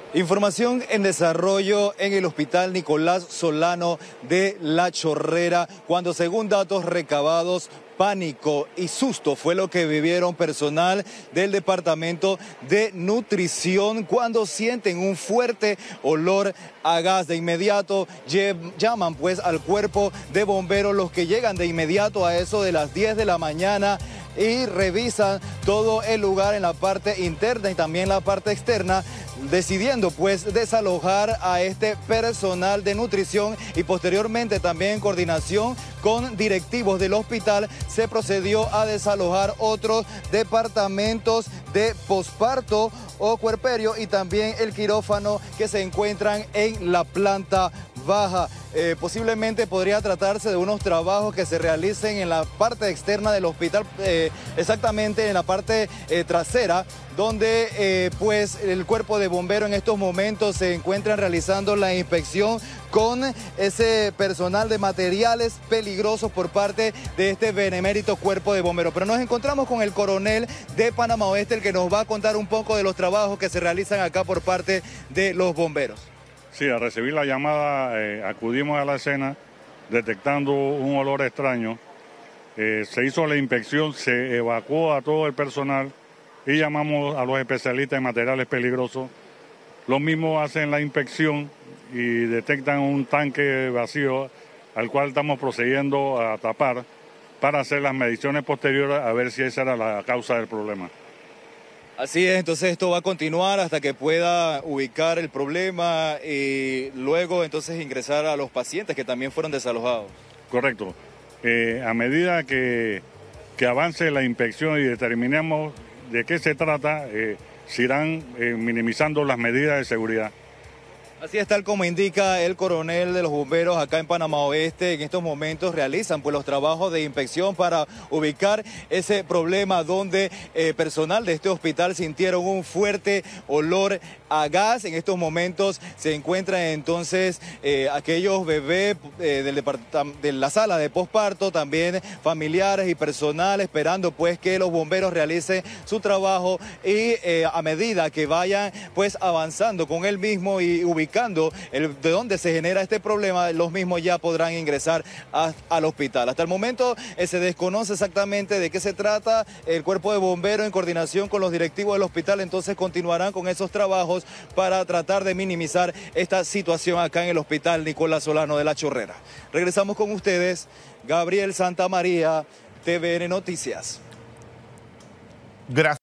Información en desarrollo en el Hospital Nicolás Solano de La Chorrera, cuando según datos recabados, pánico y susto fue lo que vivieron personal del Departamento de Nutrición cuando sienten un fuerte olor a gas. De inmediato llaman pues al cuerpo de bomberos, los que llegan de inmediato a eso de las 10 de la mañana y revisan todo el lugar en la parte interna y también la parte externa, decidiendo pues desalojar a este personal de nutrición, y posteriormente también en coordinación con directivos del hospital se procedió a desalojar otros departamentos de posparto o puerperio y también el quirófano que se encuentran en la planta baja. Posiblemente podría tratarse de unos trabajos que se realicen en la parte externa del hospital, exactamente en la parte trasera, donde pues el cuerpo de bomberos en estos momentos se encuentran realizando la inspección con ese personal de materiales peligrosos por parte de este benemérito cuerpo de bomberos. Pero nos encontramos con el coronel de Panamá Oeste, el que nos va a contar un poco de los trabajos que se realizan acá por parte de los bomberos. Sí, al recibir la llamada acudimos a la escena detectando un olor extraño. Se hizo la inspección, se evacuó a todo el personal y llamamos a los especialistas en materiales peligrosos. Los mismos hacen la inspección y detectan un tanque vacío al cual estamos procediendo a tapar para hacer las mediciones posteriores a ver si esa era la causa del problema. Así es, entonces esto va a continuar hasta que pueda ubicar el problema y luego entonces ingresar a los pacientes que también fueron desalojados. Correcto. A medida que avance la inspección y determinemos de qué se trata, se irán minimizando las medidas de seguridad. Así es, tal como indica el coronel de los bomberos acá en Panamá Oeste, en estos momentos realizan pues los trabajos de inspección para ubicar ese problema donde personal de este hospital sintieron un fuerte olor a gas. En estos momentos se encuentran entonces aquellos bebés de la sala de posparto, también familiares y personal, esperando pues que los bomberos realicen su trabajo y a medida que vayan pues avanzando con el mismo y ubicando de dónde se genera este problema, los mismos ya podrán ingresar al hospital. Hasta el momento se desconoce exactamente de qué se trata. El cuerpo de bomberos en coordinación con los directivos del hospital entonces continuarán con esos trabajos para tratar de minimizar esta situación acá en el Hospital Nicolás Solano de La Chorrera. Regresamos con ustedes, Gabriel Santamaría, TVN Noticias. Gracias.